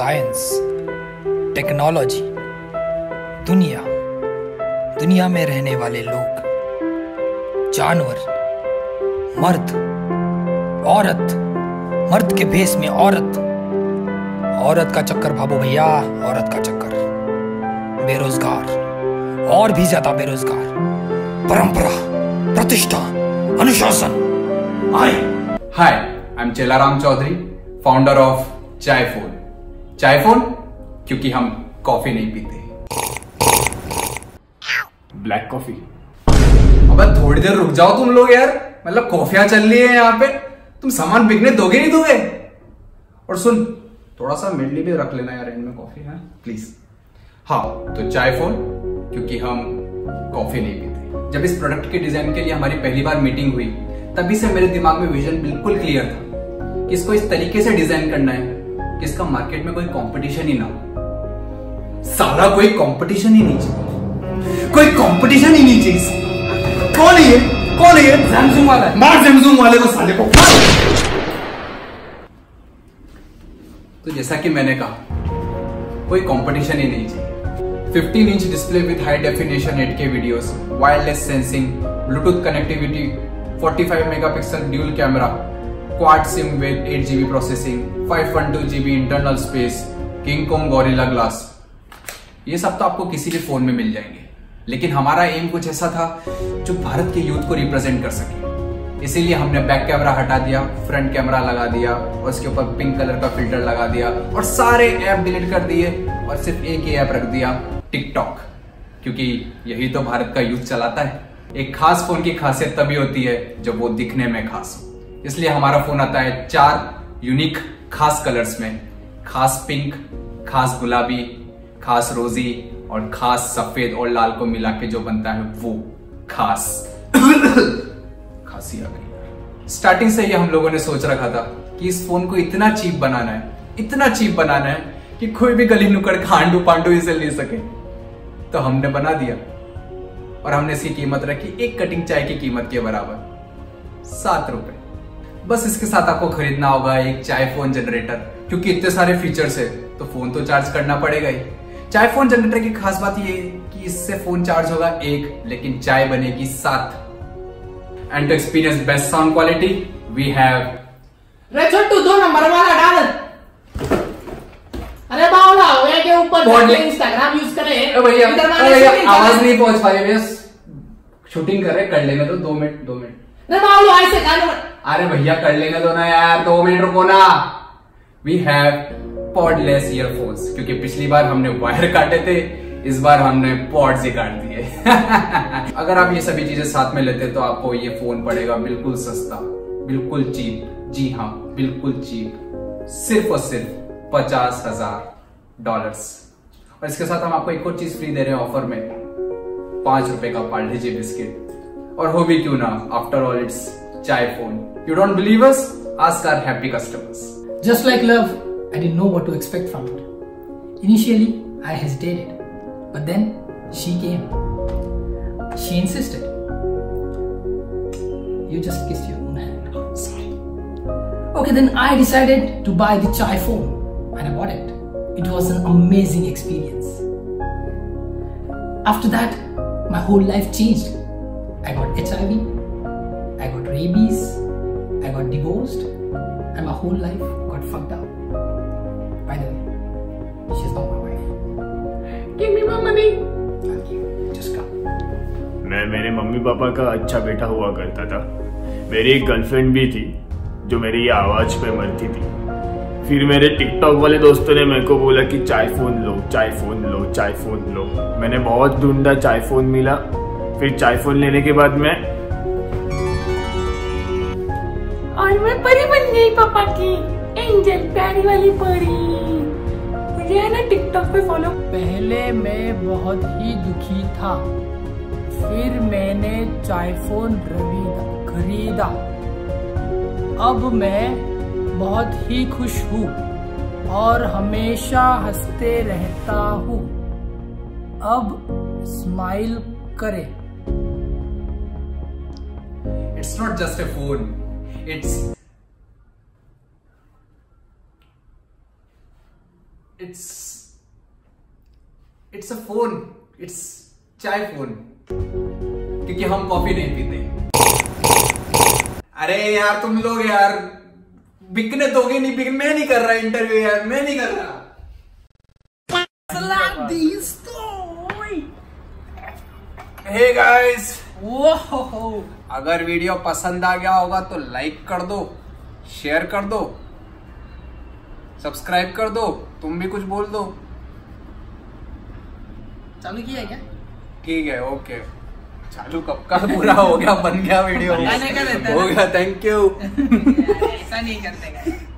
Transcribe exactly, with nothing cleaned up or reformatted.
Science, technology, दुनिया, दुनिया में रहने वाले लोग, जानवर, मर्द, औरत, मर्द के भेष में औरत, औरत का चक्कर भाबो भैया, औरत का चक्कर, बेरोजगार, और भी ज्यादा बेरोजगार, परंपरा, प्रतिष्ठा, अनुशासन। आए hi, I am Chelaram Chaudhary, founder of Chai Phone. Chai Phone क्योंकि हम कॉफी नहीं पीते, ब्लैक कॉफी। अबे थोड़ी देर रुक जाओ तुम लोग यार, मतलब कॉफियां चल रही है यहाँ पे, तुम सामान बिकने दोगे नहीं दोगे? और सुन, थोड़ा सा मेरे लिए भी रख लेना यार इनमें कॉफी, है प्लीज। हाँ, तो चाय फोन क्योंकि हम कॉफी नहीं पीते। जब इस प्रोडक्ट के डिजाइन के लिए हमारी पहली बार मीटिंग हुई, तभी से मेरे दिमाग में विजन बिल्कुल क्लियर था कि इसको इस तरीके से डिजाइन करना है कि इसका मार्केट में कोई कंपटीशन ही ना हो। साला कोई कंपटीशन ही नहीं चाहिए, कोई कंपटीशन ही नहीं चाहिए। कौन है ये? कौन है ये? सैमसंग वाला है। मार सैमसंग वाले को, साले को। तो जैसा कि मैंने कहा, कोई कंपटीशन ही नहीं चाहिए। Fifteen inch display with high definition eight K videos, wireless sensing, Bluetooth connectivity, forty five megapixel dual camera, quad SIM with eight GB processing, five one two GB internal space, King Kong Gorilla Glass. ये सब तो आपको किसी भी phone में मिल जाएंगे, लेकिन हमारा एम कुछ ऐसा था जो भारत के यूथ को रिप्रेजेंट कर सके। इसीलिए हमने बैक कैमरा हटा दिया, फ्रंट कैमरा लगा दिया और उसके ऊपर पिंक कलर का फिल्टर लगा दिया और सारे ऐप डिलीट कर दिए और सिर्फ एक ही ऐप रख दिया, टिकटॉक, क्योंकि यही तो भारत का यूथ चलाता है। एक खास फोन की खासियत तभी होती है जब वो दिखने में खास हो, इसलिए हमारा फोन आता है चार यूनिक खास कलर्स में, खास पिंक, खास गुलाबी, खास रोजी और खास सफेद और लाल को मिला के जो बनता है वो खास। खांसी आ गई। स्टार्टिंग से ही हम लोगों ने सोच रखा था कि इस फोन को इतना चीप बनाना है, इतना चीप बनाना है कि कोई भी गली नुकड़ खांडू पांडू इसे ले सके। तो हमने बना दिया और हमने इसकी कीमत रखी एक कटिंग चाय की कीमत के बराबर, सात रुपए। बस इसके साथ आपको खरीदना होगा एक चाय फोन जनरेटर, क्योंकि इतने सारे फीचर्स है तो फोन तो चार्ज करना पड़ेगा ही। चाय फोन जनरेटर की खास बात ये है कि इससे फोन चार्ज होगा एक, लेकिन चाय बनेगी सात। And to experience best sound quality we have, रे छोटू दो नंबर वाला डाल। अरे बावला वे के ऊपर इंस्टाग्राम यूज करे। अरे भैया, अरे भैया आवाज नहीं पहुंच पा रही, बस शूटिंग कर रहे, कर लेने दो, दो मिनट दो मिनट। अरे बावला ऐसे कान। अरे भैया कर लेने दो ना यार, दो मिनट रुको ना। वी हैव पॉडलेस ईयरफोन्स, क्योंकि पिछली बार हमने वायर काटे थे, इस बार हमने पॉड्स ही काट दिए। अगर आप ये सभी चीजें साथ में लेते तो आपको ये फोन पड़ेगा बिल्कुल सस्ता, बिल्कुल चीप। जी हाँ, बिल्कुल चीप, सिर्फ और सिर्फ पचास हजार डॉलर्स। और इसके साथ हम आपको एक और चीज फ्री दे रहे हैं ऑफर में, पांच रुपए का पार्ले जी बिस्किट। और हो भी क्यों ना, after all it's Chai Phone. You don't believe us? Ask our happy customers. Just like love, I didn't know what to expect from it. Initially, I hesitated, but then she came. She insisted. You just kissed your own hand. Oh, sorry. Okay, then I decided to buy the chai phone, and I bought it. It was an amazing experience. After that, my whole life changed. I got H I V, I got rabies, I got divorced, and my whole life got fucked up. By the way, she's not my wife. Give me my money. Thank you. Just come. मैं मेरे mummy papa का अच्छा बेटा हुआ करता था। मेरी एक गर्लफ्रेंड भी थी जो मेरी आवाज पे मरती थी। फिर मेरे टिकटॉक वाले दोस्तों ने मेरे को बोला कि चाय फोन लो, चाय फोन लो, चाय फोन लो। मैंने बहुत ढूंढा, चाय फोन मिला। फिर चाय फोन लेने के बाद मैं और मैं परी बन गई पापा की, एंजल, प्यारी वाली परी। मुझे है ना टिकटॉक पे फॉलो। पहले मैं बहुत ही दुखी था, फिर मैंने चाय फोन खरीदा। अब मैं बहुत ही खुश हूँ और हमेशा हंसते रहता हूँ। अब स्माइल करें। It's not just a phone, it's it's it's a phone, it's Chai Phone, क्योंकि हम कॉफी नहीं पीते। अरे यार तुम लोग यार बिकने दोगे नहीं, बिकने मैं नहीं कर रहा इंटरव्यू यार, मैं नहीं कर रहा। हे गाइस, अगर वीडियो पसंद आ गया होगा तो लाइक कर दो, शेयर कर दो, सब्सक्राइब कर दो, तुम भी कुछ बोल दो। चालू किया क्या? ठीक है, ओके। चालू कब का पूरा हो गया, बन गया वीडियो, हो गया। Thank you. ऐसा नहीं करते।